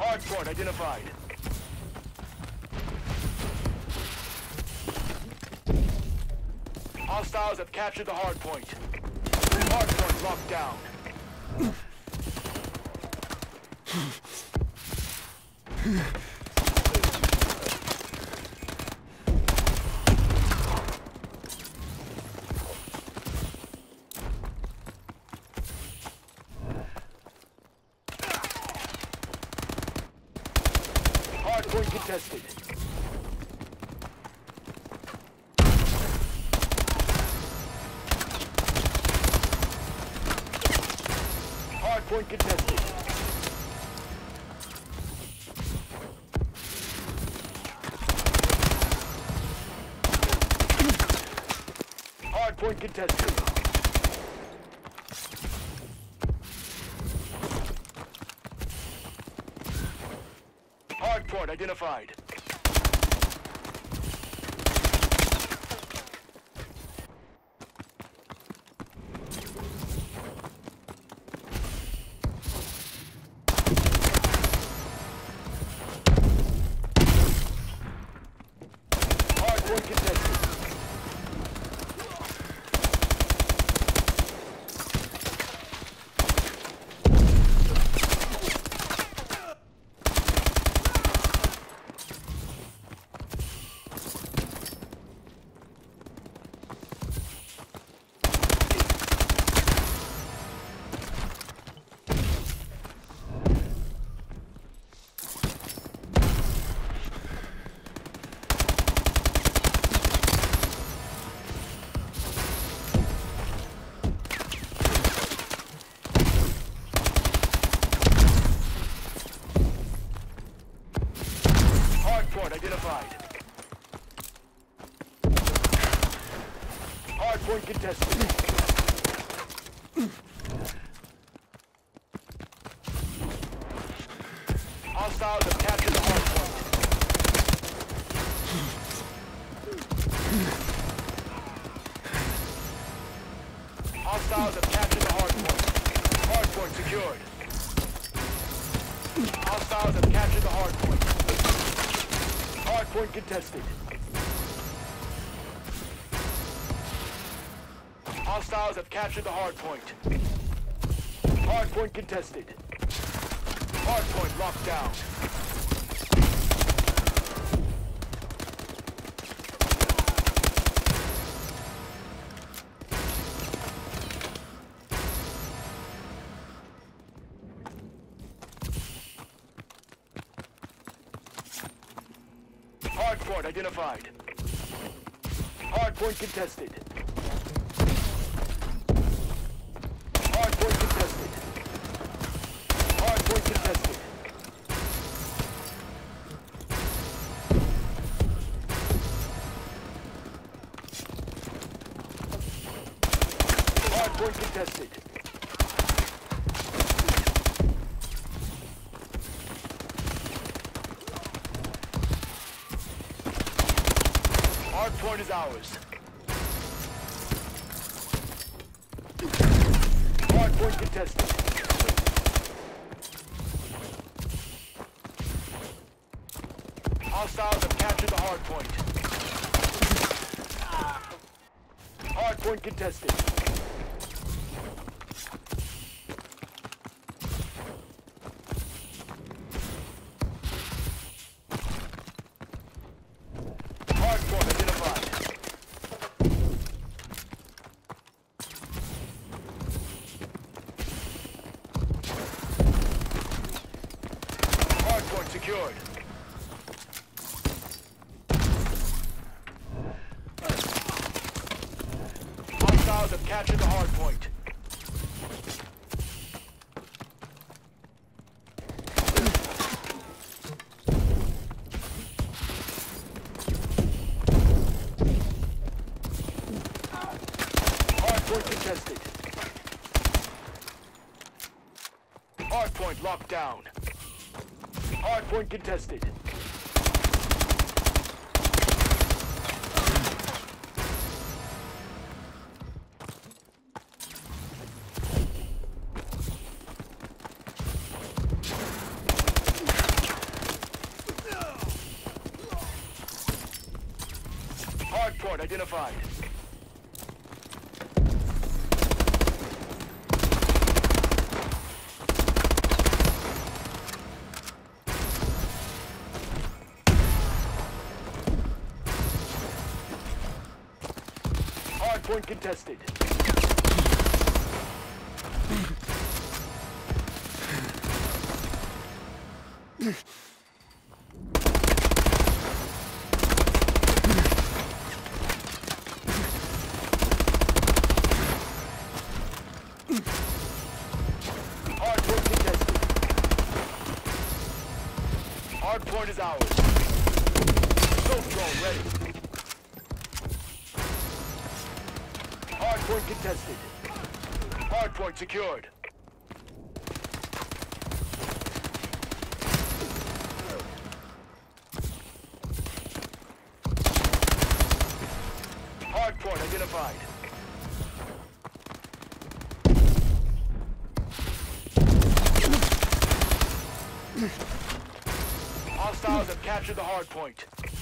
Hardpoint identified. Hostiles have captured the hardpoint. Hardpoint locked down. Hardpoint contested. Hardpoint contested. Hardpoint contested. Hardpoint identified. Hardpoint contested. Hardpoint identified. Hardpoint contested. Hostiles have captured the hardpoint. Hostiles have captured the hardpoint. Hardpoint secured. Hostiles have captured the hardpoint. Hardpoint contested. Hostiles have captured the hardpoint. Hardpoint contested. Hardpoint locked down. Hardpoint identified. Hardpoint contested. Hardpoint contested. Hardpoint contested. Hardpoint contested. Hardpoint is ours. Hardpoint contested. Hostiles have captured the hardpoint. Hardpoint contested. Hardpoint identified. Hardpoint secured. Hostiles have captured the hardpoint. Hardpoint contested. Hardpoint locked down. Hardpoint contested. identified. Hardpoint contested. Hardpoint contested. Hardpoint is ours. Assault drone ready. Hardpoint contested. Hardpoint secured. Hardpoint identified. Hostiles have captured the hardpoint.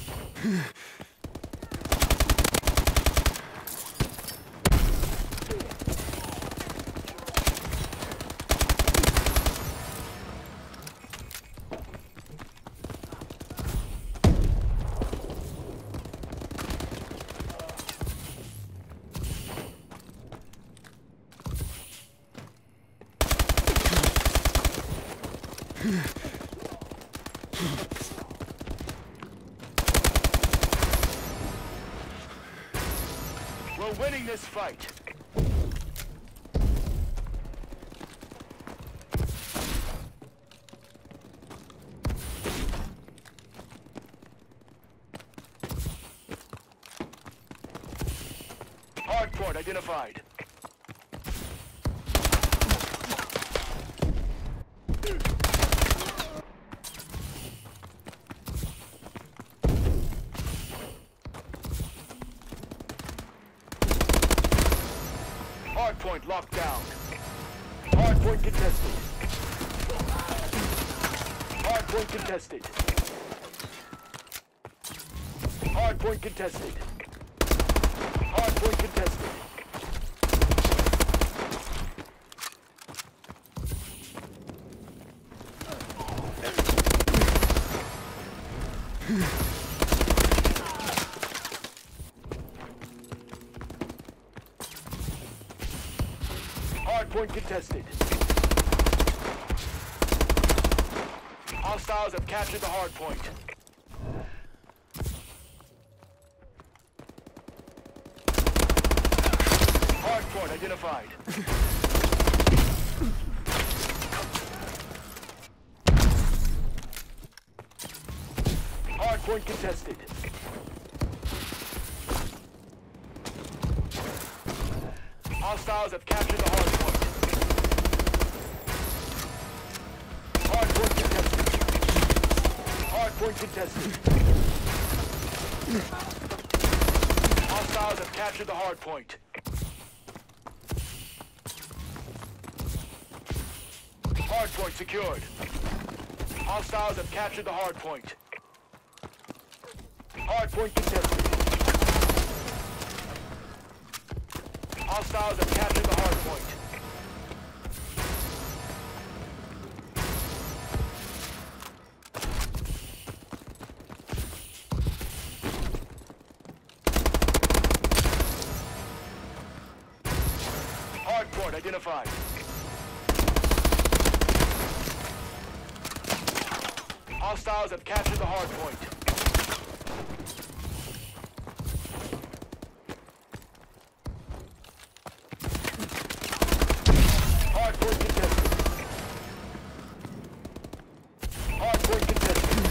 We're winning this fight. Hardpoint identified. Hardpoint locked down. Hardpoint contested. Hardpoint contested. Hardpoint contested. Hardpoint contested. Hardpoint contested. Hostiles have captured the hardpoint. Hardpoint identified. Hardpoint contested. Hostiles have captured the hardpoint. Hardpoint contested. Hardpoint contested. Hostiles have captured the hardpoint. Hardpoint secured. Hostiles have captured the hardpoint. Hardpoint contested. Hostiles have captured the hardpoint. Hardpoint identified. Hostiles have captured the hardpoint. Hardpoint contested. Hardpoint contested.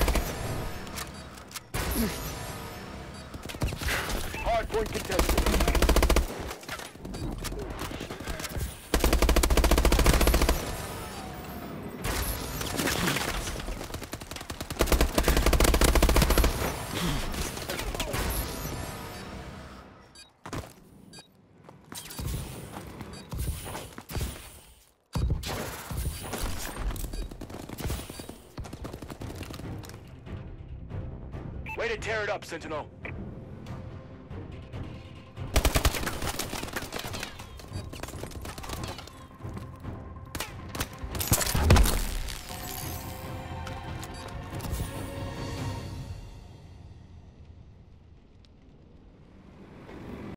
Hardpoint contested. Way to tear it up, Sentinel.